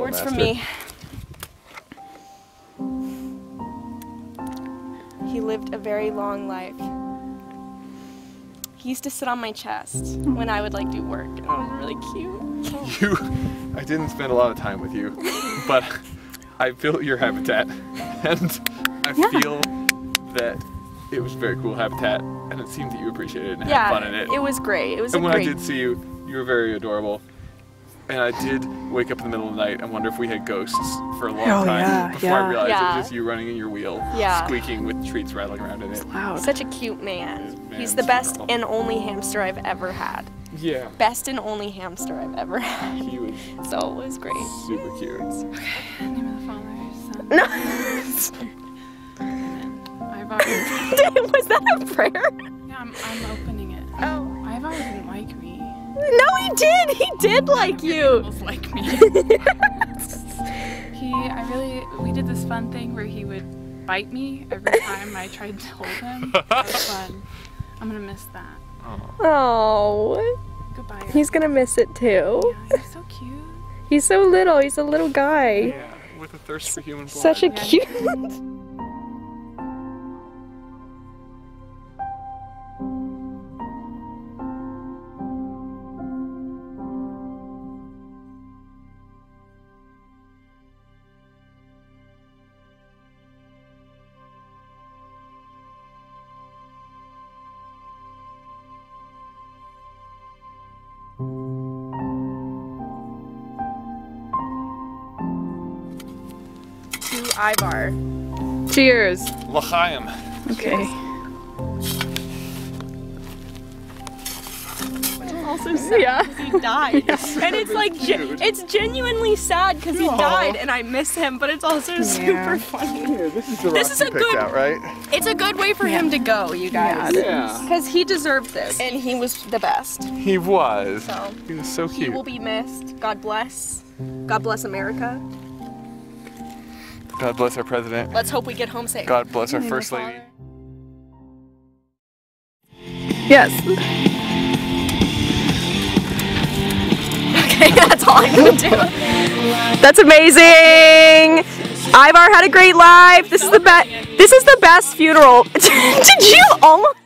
words master. from me. He lived a very long life. He used to sit on my chest when I would like do work, and it was really cute. I didn't spend a lot of time with you, but I built your habitat, and I feel that it was very cool habitat, and it seemed that you appreciated it and had fun in it. It was great. It was and when I did see you, you were very adorable. And I did wake up in the middle of the night and wonder if we had ghosts for a long time before I realized it was just you running in your wheel, squeaking with treats rattling around in it. Loud. Such a cute man. He's the best and only hamster I've ever had. Yeah. Best and only hamster I've ever had. He was so it was great. Super cute. Okay, name of the Father, Son. No. IVAR. Was that a prayer? Yeah, I'm opening it. Oh. IVAR didn't like me. No, he did. He did like you. Animals like me. We did this fun thing where he would bite me every time I tried to hold him. It was fun. I'm gonna miss that. Oh. Goodbye. He's gonna miss it too. Yeah, he's so cute. He's so little. He's a little guy. Yeah, with a thirst for human blood. Such a cute. To IVAR. Cheers. L'chaim. Okay. Also sad because he died. And it's like, it's genuinely sad because he died and I miss him, but it's also super funny. Here, this is the rock you picked out, right? It's a good way for him to go, you guys. Yeah. Because he deserved this. And he was the best. He was. So, he was so cute. He will be missed. God bless. God bless America. God bless our president. Let's hope we get home safe. God bless our first lady. Yes. Okay, that's all I'm gonna do. That's amazing. IVAR had a great life. This is the best. This is the best funeral. Did you almost?